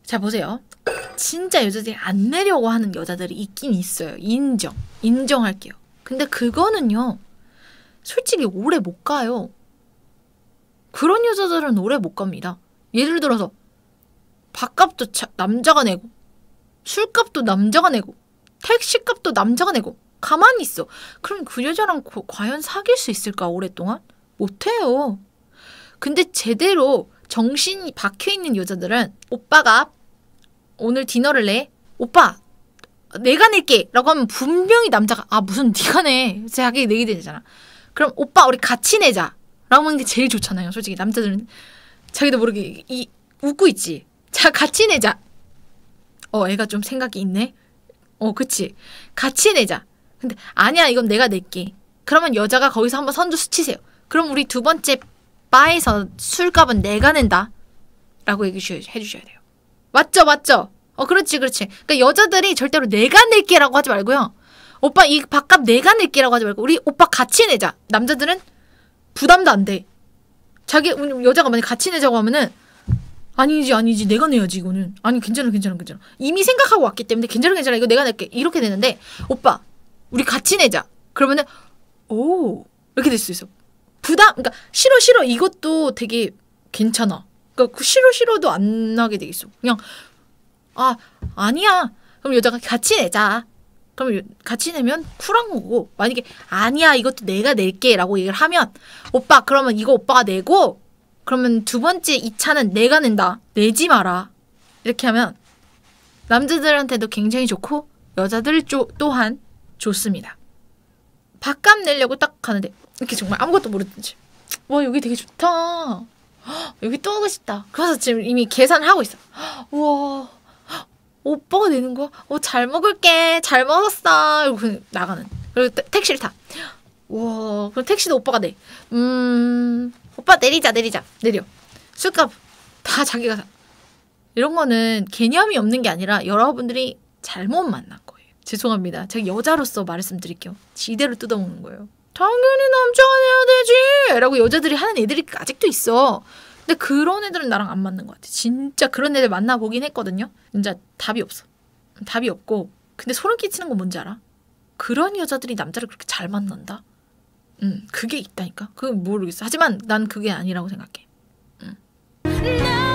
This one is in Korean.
자 보세요. 진짜 여자들이 안 내려고 하는 여자들이 있긴 있어요. 인정할게요. 근데 그거는요 솔직히 오래 못 가요. 그런 여자들은 오래 못 갑니다. 예를 들어서 밥값도 남자가 내고 술값도 남자가 내고 택시값도 남자가 내고 가만히 있어. 그럼 그 여자랑 과연 사귈 수 있을까 오랫동안? 못해요. 근데 제대로 정신이 박혀있는 여자들은 오빠가 오늘 디너를 내? 오빠 내가 낼게 라고 하면 분명히 남자가 아 무슨 네가 내 자기 내게 되잖아. 그럼 오빠 우리 같이 내자 라고 하는 게 제일 좋잖아요. 솔직히 남자들은 자기도 모르게 웃고 있지. 자 같이 내자. 애가 좀 생각이 있네. 그치. 같이 내자. 근데 아니야 이건 내가 낼게. 그러면 여자가 거기서 한번 선두 스치세요. 그럼 우리 두 번째 바에서 술값은 내가 낸다 라고 해주셔야 돼요. 맞죠? 그렇지. 그러니까 여자들이 절대로 내가 낼게 라고 하지 말고요. 오빠 이 밥값 내가 낼게 라고 하지 말고 우리 오빠 같이 내자. 남자들은 부담도 안 돼. 자기 여자가 만약 같이 내자고 하면은 아니지 내가 내야지 이거는. 아니 괜찮아. 이미 생각하고 왔기 때문에 괜찮아 이거 내가 낼게 이렇게 되는데 오빠 우리 같이 내자. 그러면은 오 이렇게 될 수 있어. 그러니까 싫어 이것도 되게 괜찮아. 그러니까 그 싫어도 안 하게 돼 있어. 그냥 아니야. 그럼 여자가 같이 내자. 그럼 같이 내면 쿨한 거고 만약에 아니야 이것도 내가 낼게 라고 얘기를 하면 오빠 그러면 이거 오빠가 내고 그러면 두 번째 2차는 내가 낸다. 내지 마라. 이렇게 하면 남자들한테도 굉장히 좋고 여자들 또한 좋습니다. 밥값 내려고 딱 가는데 이렇게 정말 아무것도 모르든지 와 여기 되게 좋다. 여기 또 오고 싶다. 그래서 지금 이미 계산을 하고 있어. 우와 오빠가 내는 거야? 잘 먹을게. 잘 먹었어. 이러고 그냥 나가는. 그리고 택시를 타. 와 그럼 택시도 오빠가 내. 오빠 내리자. 내려. 술값 다 자기가 사. 이런 거는 개념이 없는 게 아니라 여러분들이 잘못 만난 거예요. 죄송합니다. 제가 여자로서 말씀드릴게요. 지대로 뜯어먹는 거예요. 당연히 남자가 내야 되지 라고 여자들이 하는 애들이 아직도 있어. 근데 그런 애들은 나랑 안 맞는 것 같아. 진짜 그런 애들 만나보긴 했거든요. 진짜 답이 없어. 답이 없고 근데 소름 끼치는 건 뭔지 알아? 그런 여자들이 남자를 그렇게 잘 만난다? 그게 있다니까? 그건 모르겠어. 하지만 난 그게 아니라고 생각해.